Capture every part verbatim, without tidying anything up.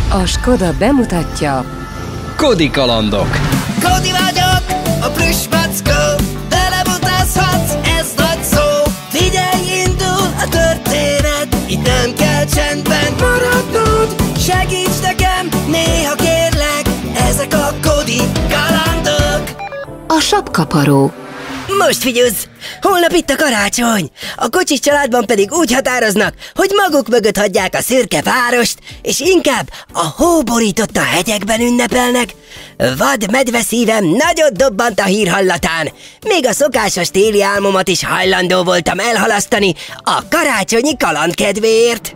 A Skoda bemutatja Kodi kalandok. Kodi vagyok, a plüss mackó, velem utazhatsz, ez nagy szó. Figyelj, indul a történet, itt nem kell csendben maradnod. Segíts nekem, néha kérlek, ezek a Kodi kalandok. a sapkaparó. Most figyelsz! Holnap itt a karácsony! A kocsis családban pedig úgy határoznak, hogy maguk mögött hagyják a szürke várost, és inkább a hóborított a hegyekben ünnepelnek. Vad medveszívem nagyot dobbant a hír hallatán. Még a szokásos téli álmomat is hajlandó voltam elhalasztani a karácsonyi kaland kedvéért.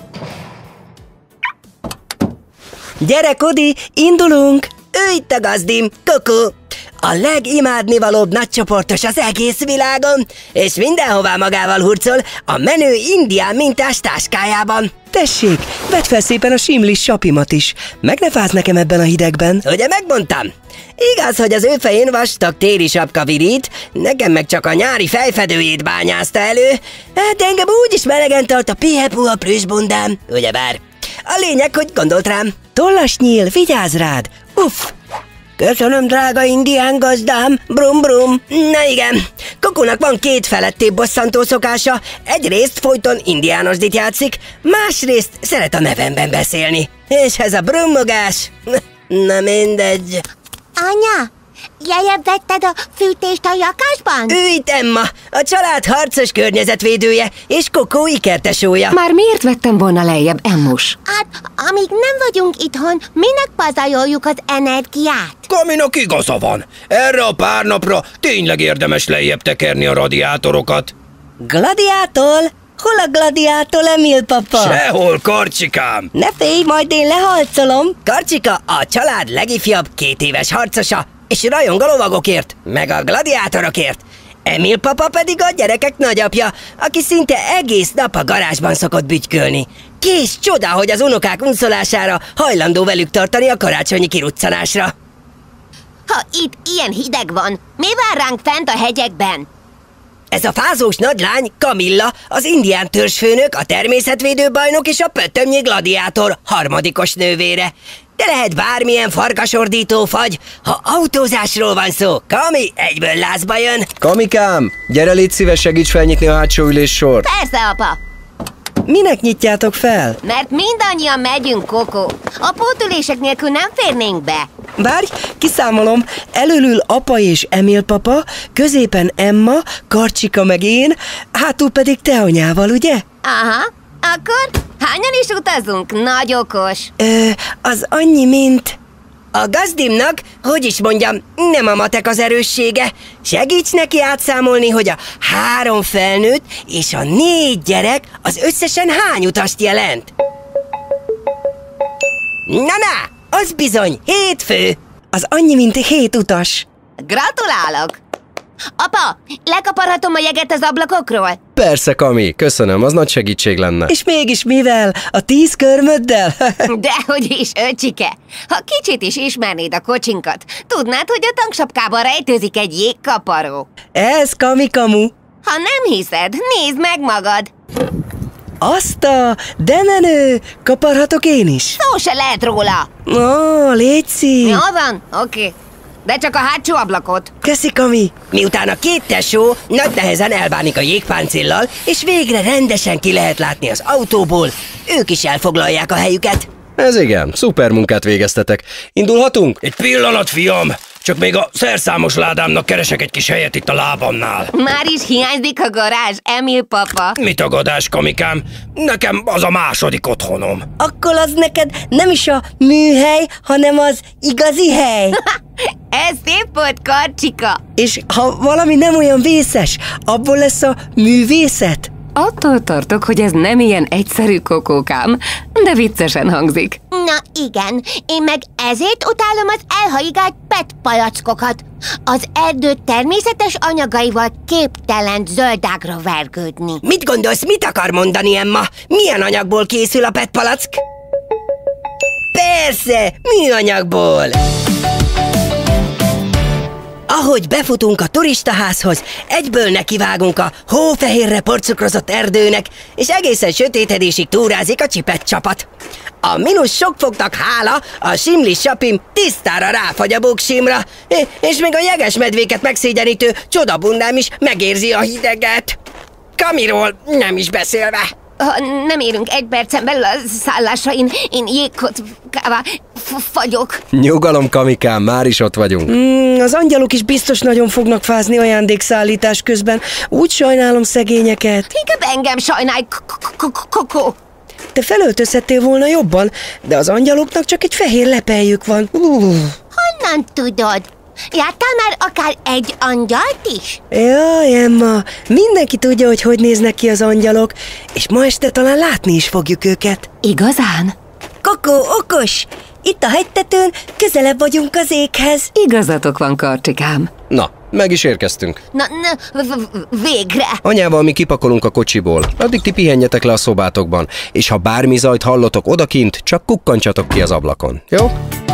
Gyere, Kodi, indulunk! Ő itt a gazdim, Koko! A legimádnivalóbb nagycsoportos az egész világon, és mindenhová magával hurcol a menő indián mintás táskájában. Tessék, vedd fel szépen a simlis sapimat is. Meg ne fázz nekem ebben a hidegben. Ugye megmondtam? Igaz, hogy az ő fején vastag téli sapka virít, nekem meg csak a nyári fejfedőjét bányázta elő. Hát engem úgyis melegen tart a pihepú a plüssbundám, ugyebár. A lényeg, hogy gondolt rám. Tollas nyíl, vigyázz rád! Uff! Köszönöm, drága indián gazdám, brum brum. Na igen, Kokónak van két felettébb bosszantó szokása. Egyrészt folyton indiánosdit játszik, másrészt szeret a nevemben beszélni. És ez a brummogás, na mindegy. Anya, lejjebb vetted a fűtést a lakásban? Ő itt Emma, a család harcos környezetvédője, és Kokó ikertesója. Már miért vettem volna lejjebb, Emmus? Hát, amíg nem vagyunk itthon, minek pazaroljuk az energiát? Kaminak igaza van. Erre a pár napra tényleg érdemes lejjebb tekerni a radiátorokat. Gladiátor? Hol a gladiátor, Emil papa? Sehol, Karcsikám. Ne félj, majd én leharcolom. Karcsika a család legifjabb két éves harcosa, és rajong a lovagokért, meg a gladiátorokért. Emil papa pedig a gyerekek nagyapja, aki szinte egész nap a garázsban szokott bütykölni. Kés csoda, hogy az unokák unszolására hajlandó velük tartani a karácsonyi kiruccanásra. Ha itt ilyen hideg van, mi vár ránk fent a hegyekben? Ez a fázós nagylány, Kamilla, az indián törzsfőnök, a természetvédő bajnok és a pöttömnyi gladiátor harmadikos nővére. De lehet bármilyen farkasordító fagy, ha autózásról van szó, Kami egyből lázba jön. Kamikám, gyere, légy szíves, segíts felnyitni a hátsó üléssort. Persze, apa! Minek nyitjátok fel? Mert mindannyian megyünk, Koko. A pótülések nélkül nem férnénk be. Várj, kiszámolom. Elölül apa és Emil papa, középen Emma, Karcsika meg én, hátul pedig te anyával, ugye? Aha, akkor hányan is utazunk? Nagy okos. Ö, az annyi, mint... A gazdimnak, hogy is mondjam, nem a matek az erőssége. Segíts neki átszámolni, hogy a három felnőtt és a négy gyerek az összesen hány utast jelent. Na-na, az bizony hét fő. Az annyi, mint hét utas. Gratulálok! Apa, lekaparhatom a jeget az ablakokról? Persze, Kami, köszönöm, az nagy segítség lenne. És mégis mivel? A tíz körmöddel? Dehogy is, öcsike! Ha kicsit is ismernéd a kocsinkat, tudnád, hogy a tanksapkában rejtőzik egy jégkaparó. Ez Kamikamu. Ha nem hiszed, nézd meg magad! Azt a... De menő! Kaparhatok én is? Szó se lehet róla! Ó, létszi! Jó van? Oké. Okay. De csak a hátsó ablakot. Köszi, Kami! Miután a két tesó nagy nehezen elbánik a jégpáncéllal, és végre rendesen ki lehet látni az autóból, ők is elfoglalják a helyüket. Ez igen, szuper munkát végeztetek. Indulhatunk? Egy pillanat, fiam! Csak még a szerszámos ládámnak keresek egy kis helyet itt a lábamnál. Már is hiányzik a garázs, Emil papa. Mi tagadás, Kamikám? Nekem az a második otthonom. Akkor az neked nem is a műhely, hanem az igazi hely. Ez szép volt, Karcsika. És ha valami nem olyan vészes, abból lesz a művészet? Attól tartok, hogy ez nem ilyen egyszerű, Kokókám, de viccesen hangzik. Na igen, én meg ezért utálom az elhaigált pet palackokat. Az erdő természetes anyagaival képtelen zöldágra vergődni. Mit gondolsz, mit akar mondani, Emma? Milyen anyagból készül a petpalack? Persze, műanyagból! Ahogy befutunk a turistaházhoz, egyből nekivágunk a hófehérre porcukrozott erdőnek, és egészen sötétedésig túrázik a csipet csapat. A mínusz sok foknak hála a simlis sapim tisztára ráfagy a buksimra, és még a jegesmedvéket megszégyenítő csodabundám is megérzi a hideget. Kamiról nem is beszélve. Ha nem érünk egy percen belül a szállásra, én, én jégkockává fagyok. Nyugalom, Kamikám, már is ott vagyunk. Mm, az angyalok is biztos nagyon fognak fázni ajándékszállítás közben. Úgy sajnálom szegényeket. Inkább engem sajnálj, Koko. Te felöltözhettél volna jobban, de az angyaloknak csak egy fehér lepeljük van. Uh. Honnan tudod? Jártál már akár egy angyalt is? Jaj, Emma, mindenki tudja, hogy hogy néznek ki az angyalok, és ma este talán látni is fogjuk őket. Igazán? Koko, okos! Itt a hegytetőn közelebb vagyunk az éghez. Igazatok van, Karcsikám. Na, meg is érkeztünk. Na, na végre! Anyával mi kipakolunk a kocsiból. Addig ti pihenjetek le a szobátokban, és ha bármi zajt hallotok odakint, csak kukkantsatok ki az ablakon, jó?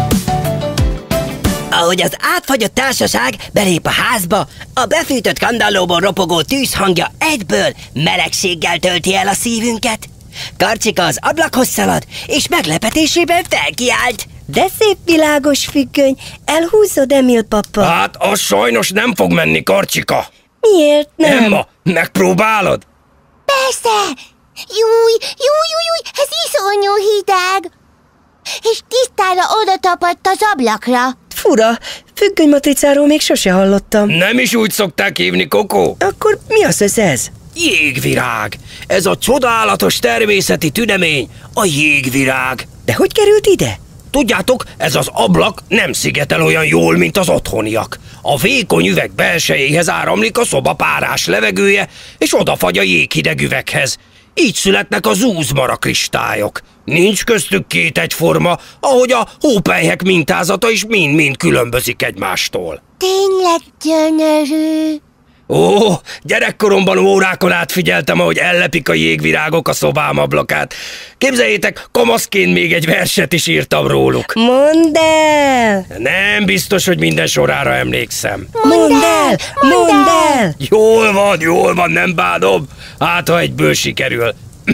Ahogy az átfagyott társaság belép a házba, a befűtött kandallóból ropogó tűzhangja egyből melegséggel tölti el a szívünket. Karcsika az ablakhoz szalad, és meglepetésében felkiált. De szép világos függöny, elhúzod, Emil papa? Hát, az sajnos nem fog menni, Karcsika. Miért nem? Emma, megpróbálod? Persze! Júj, júj, júj, júj, ez iszonyú hideg! És tisztára oda tapadt az ablakra. Fura, függönymatricáról még sose hallottam. Nem is úgy szokták hívni, Koko. Akkor mi az ez ez? Jégvirág. Ez a csodálatos természeti tünemény, a jégvirág. De hogy került ide? Tudjátok, ez az ablak nem szigetel olyan jól, mint az otthoniak. A vékony üveg belsejéhez áramlik a szoba párás levegője, és odafagy a jéghideg üveghez. Így születnek a zúzmara kristályok. Nincs köztük két egyforma, ahogy a hópelyhek mintázata is mind-mind különbözik egymástól. Tényleg gyönyörű. Ó, gyerekkoromban órákon át figyeltem, ahogy ellepik a jégvirágok a szobám ablakát. Képzeljétek, kamaszként még egy verset is írtam róluk. Mondd el! Nem biztos, hogy minden sorára emlékszem. Mondd el! Mondd el! Jól van, jól van, nem bánom. Hát, ha egyből sikerül.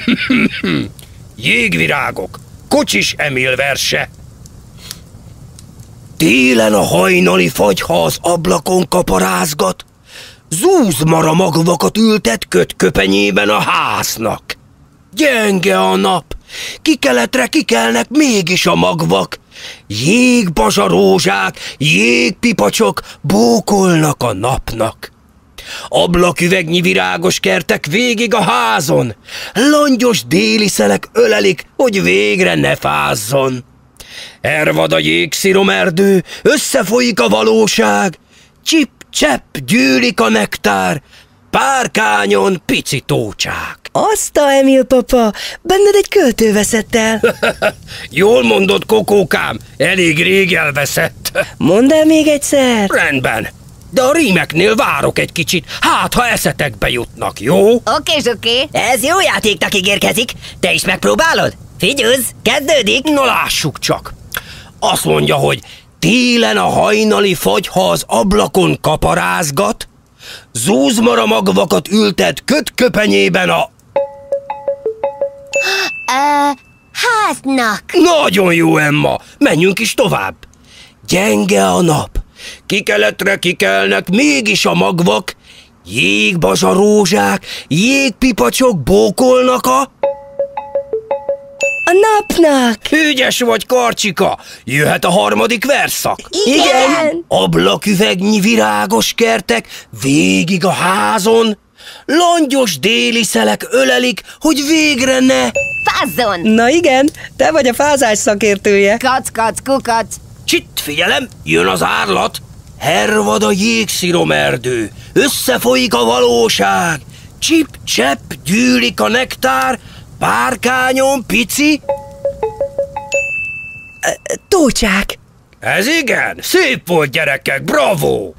Jégvirágok, Kocsis Emil verse. Télen a hajnali fagy, ha az ablakon kaparázgat, zúzmara magvakat ültet kötköpenyében a háznak. Gyenge a nap, kikeletre kikelnek mégis a magvak. Jégbazsarózsák, jégpipacsok bókolnak a napnak. Ablaküvegnyi virágos kertek végig a házon, langyos déli szelek ölelik, hogy végre ne fázzon. Ervad a jégsziromerdő, összefolyik a valóság, csip-csepp gyűlik a nektár, párkányon pici tócsák. Azt a Emil papa, benned egy költő veszett el. Jól mondod, Kokókám, elég rég elveszett. Mondd el még egyszer. Rendben, de a rímeknél várok egy kicsit, hát ha eszetekbe jutnak, jó? Oké, oké. Ez jó játéknak ígérkezik. Te is megpróbálod? Figyelj, kezdődik. Na lássuk csak. Azt mondja, hogy télen a hajnali fagy, ha az ablakon kaparázgat, zúzmara magvakat ültet kötköpenyében a... Uh, háznak. Nagyon jó, Emma, menjünk is tovább. Gyenge a nap, kikeletre kikelnek mégis a magvak, jégbazsarózsák, jégpipacsok bókolnak a... A napnak! Ügyes vagy, Karcsika! Jöhet a harmadik verszak. Igen! Ablaküvegnyi virágos kertek végig a házon, langyos déli szelek ölelik, hogy végre ne... Fázzon! Na igen, te vagy a fázás szakértője. Kac, kac, kukac. Csitt, figyelem, jön az árlat. Hervad a jégsziromerdő, összefolyik a valóság, csip-csepp gyűlik a nektár, párkányon pici... Tócsák. Ez igen, szép volt, gyerekek, bravo!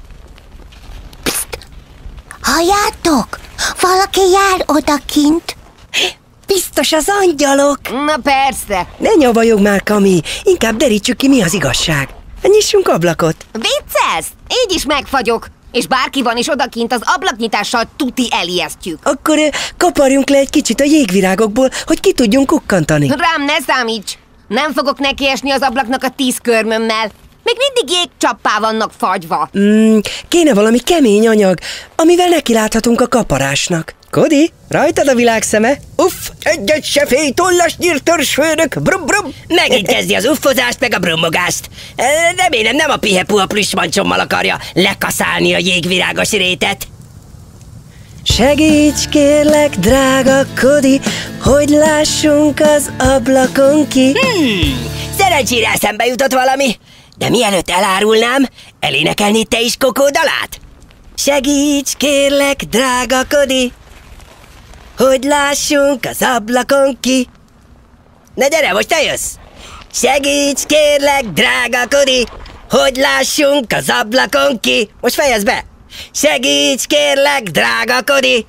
Halljátok? Valaki jár odakint. Biztos az angyalok! Na persze. Ne nyavajog már, Kami, inkább derítsük ki, mi az igazság. Nyissunk ablakot. Viccelsz? Így is megfagyok. És bárki van is odakint, az ablaknyitással tuti elijesztjük. Akkor ö, kaparjunk le egy kicsit a jégvirágokból, hogy ki tudjunk kukkantani. Rám ne számíts! Nem fogok nekiesni az ablaknak a tíz körmömmel. Még mindig jégcsappá vannak fagyva. Mm, kéne valami kemény anyag, amivel nekiláthatunk a kaparásnak. Kodi, rajtad a világ szeme? Uff, Egy-egy se félj, tollas nyírtörsfőnök, brum brum. Megint kezdi az uffozást meg a brummogást. Remélem nem a pihepu a plüssmancsommal akarja lekaszálni a jégvirágos rétet. segíts kérlek, drága Kodi, hogy lássunk az ablakon ki. Hmm, szerencsére eszembe jutott valami. De mielőtt elárulnám, elénekelnéd te is Kokó dalát? Segíts kérlek, drága Kodi, hogy lássunk az ablakon ki. Na gyere, most te jössz! Segíts kérlek, drága Kodi, hogy lássunk az ablakon ki. Most fejezd be! Segíts kérlek, drága Kodi!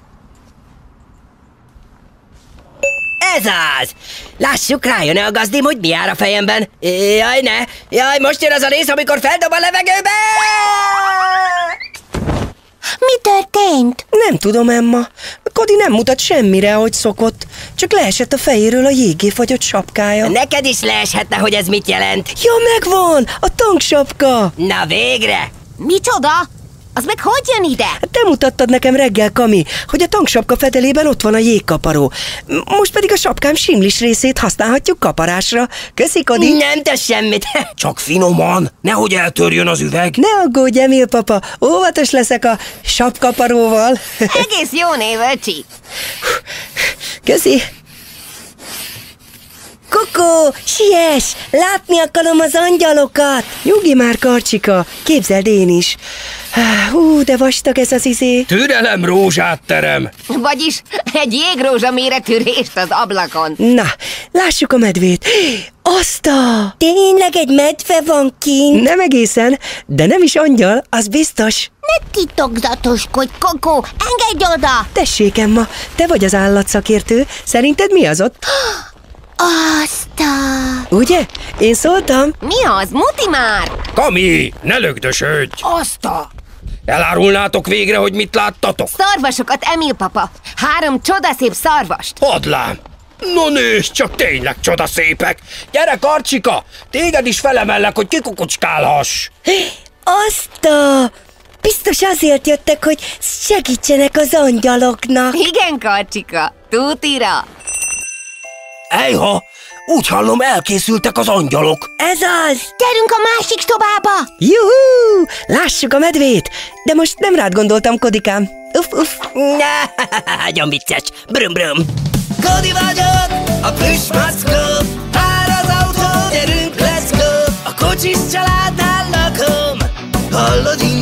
Ez az! Lássuk, rájön-e a gazdim, hogy mi jár a fejemben. Jaj, ne! Jaj, most jön az a rész, amikor feldob a levegőbe! Mi történt? Nem tudom, Emma. Kodi nem mutat semmire, ahogy szokott. Csak leesett a fejéről a jéggé fagyott sapkája. Neked is leeshetne, hogy ez mit jelent. Ja, megvan! A tanksapka! Na végre! Micsoda? Az meg hogy jön ide? Hát te mutattad nekem reggel, Kami, hogy a tanksapka fedelében ott van a jégkaparó. Most pedig a sapkám simlis részét használhatjuk kaparásra. Köszi, Kodi! Nem tesz semmit. Csak finoman, nehogy eltörjön az üveg. Ne aggódj, Emil papa, óvatos leszek a sapkaparóval. Egész jó név, öcsi. Köszi! Kokó, siess! Látni akarom az angyalokat! Nyugi már, Karcsika, képzeld én is. Hú, de vastag ez az izé. Türelem, rózsát terem. Vagyis egy jégrózsa méretű részt az ablakon. Na, lássuk a medvét. Azt a... Tényleg egy medve van kint? Nem egészen, de nem is angyal, az biztos. Ne titokzatoskodj, Kokó! Engedj oda! Tessék, Emma, te vagy az állatszakértő. Szerinted mi az ott? Azt a... Ugye? Én szóltam. Mi az? Muti már! Kami, ne lögdösödj. Azt a... Elárulnátok végre, hogy mit láttatok? Szarvasokat, Emil papa. Három csodaszép szarvast. Hadlám! No nézd, csak tényleg csodaszépek! Gyere, Karcsika! Téged is felemellek, hogy kikukucskálhass! Azt a... Biztos azért jöttek, hogy segítsenek az angyaloknak. Igen, Karcsika. Tutira. Ejha! Úgy hallom, elkészültek az angyalok. Ez az! Gyerünk a másik szobába! Juhú! Lássuk a medvét! De most nem rád gondoltam, Kodikám. Uff, uff. Nagyon vicces. Brum brum. Kodi vagyok, a plüssmackó. Pár az autó, gyerünk, let's go. A kocsis családnál lakom. Hallod,